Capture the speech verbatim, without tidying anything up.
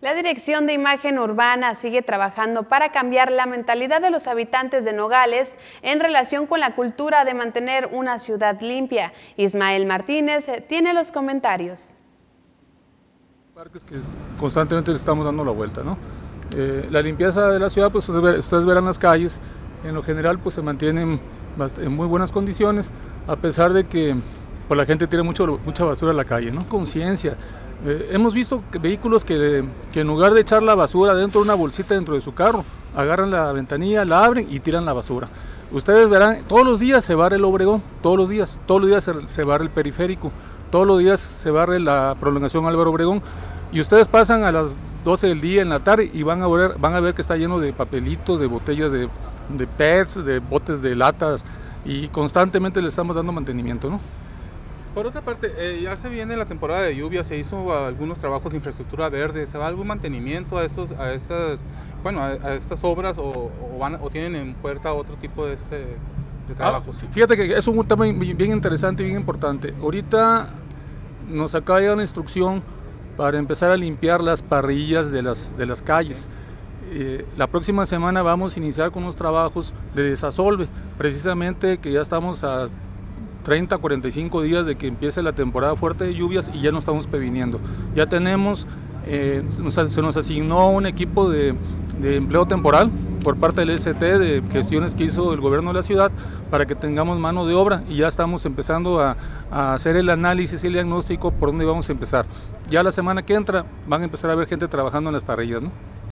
La Dirección de Imagen Urbana sigue trabajando para cambiar la mentalidad de los habitantes de Nogales en relación con la cultura de mantener una ciudad limpia. Ismael Martínez tiene los comentarios. Parques que constantemente le estamos dando la vuelta, ¿no? Eh, la limpieza de la ciudad, pues ustedes verán las calles, en lo general pues se mantienen en muy buenas condiciones, a pesar de que pues, la gente tira mucho, mucha basura a la calle, ¿no? Conciencia. Eh, hemos visto que vehículos que, que en lugar de echar la basura dentro de una bolsita dentro de su carro, agarran la ventanilla, la abren y tiran la basura. Ustedes verán, todos los días se barre el Obregón, todos los días, todos los días se, se barre el periférico, todos los días se barre la prolongación Álvaro Obregón, y ustedes pasan a las doce del día en la tarde y van a ver, van a ver que está lleno de papelitos, de botellas de, de P E Ts, de botes de latas, y constantemente le estamos dando mantenimiento, ¿no? Por otra parte, eh, ya se viene la temporada de lluvia, se hizo algunos trabajos de infraestructura verde, ¿se va algún mantenimiento a estos, a estas, bueno, a, a estas obras o, o, van, o tienen en puerta otro tipo de, este, de trabajos? Ah, fíjate que es un tema bien interesante y bien importante. Ahorita nos acaba de llegar una instrucción para empezar a limpiar las parrillas de las, de las calles. Eh, la próxima semana vamos a iniciar con unos trabajos de desasolve, precisamente que ya estamos a treinta, cuarenta y cinco días de que empiece la temporada fuerte de lluvias y ya nos estamos previniendo. Ya tenemos, eh, nos, se nos asignó un equipo de, de empleo temporal por parte del S T de gestiones que hizo el gobierno de la ciudad para que tengamos mano de obra, y ya estamos empezando a, a hacer el análisis y el diagnóstico por dónde vamos a empezar. Ya la semana que entra van a empezar a ver gente trabajando en las parrillas, ¿no?